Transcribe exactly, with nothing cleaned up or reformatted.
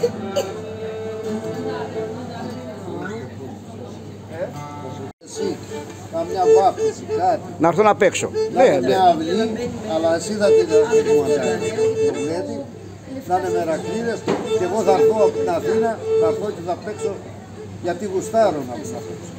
Εσύ, καμιά βάπτιση, κάτι. Να έρθω να παίξω. Να Ναι, είναι ναι. μια αυλή, αλλά εσύ θα την προβλέπει. Να είναι μερακλείδες και εγώ θα έρθω από την Αθήνα, θα έρθω και θα παίξω γιατί γουστάρω να παίξω.